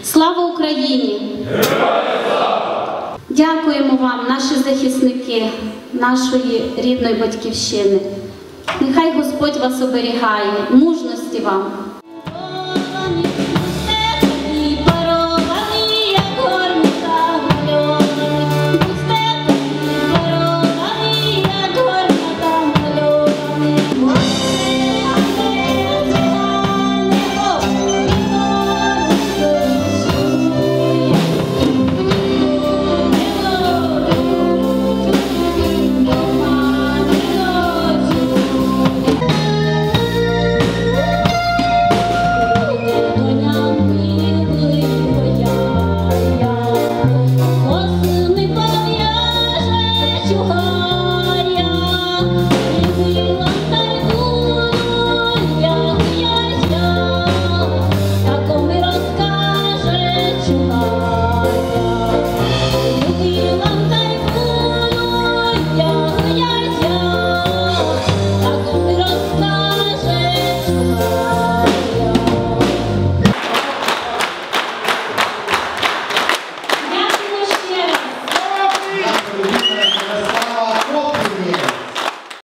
Слава Україні! Дякуємо вам, наші захисники, нашої рідної батьківщини. Нехай Господь вас оберігає, мужності вам.